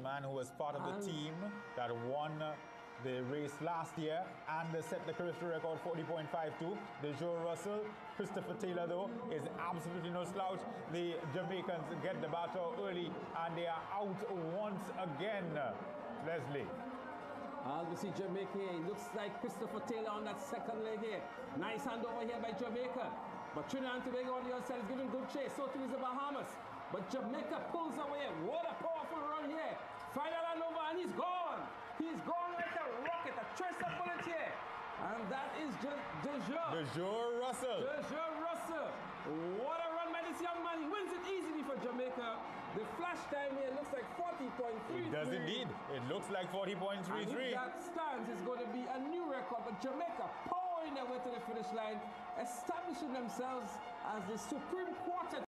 man who was part of the team that won the race last year and set the Carifta record 40.52. DeJoe Russell, Christopher Taylor though is absolutely no slouch. The Jamaicans get the battle early and they are out once again. Leslie. We see Jamaica here. It looks like Christopher Taylor on that second leg here. Nice hand over here by Jamaica. But Trinidad and Tobago on the other side is giving good chase. So too is the Bahamas. But Jamaica pulls away. What a powerful run here. Final hand over and he's gone. He's gone like a rocket, a tracer bullet here. And that is DeJoe Russell. DeJoe Russell. What a run by this young man. He wins it easily for Jamaica. The flash time here looks like 40.33. It does indeed. It looks like 40.33. And if that stands, it's going to be a new record. But Jamaica powering their way to the finish line, establishing themselves as the supreme quartet.